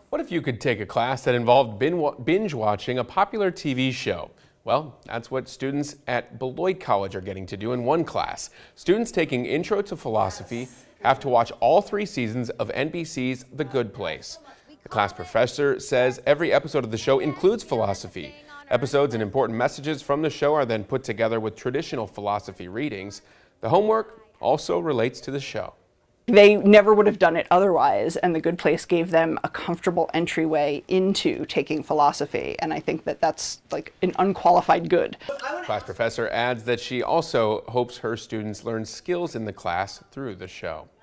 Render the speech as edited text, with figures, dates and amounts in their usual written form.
What if you could take a class that involved binge watching a popular TV show? Well, that's what students at Beloit College are getting to do in one class. Students taking Intro to Philosophy have to watch all 3 seasons of NBC's The Good Place. The class professor says every episode of the show includes philosophy. Episodes and important messages from the show are then put together with traditional philosophy readings. The homework also relates to the show. They never would have done it otherwise, and The Good Place gave them a comfortable entryway into taking philosophy, and I think that that's like an unqualified good. Class professor adds that she also hopes her students learn skills in the class through the show.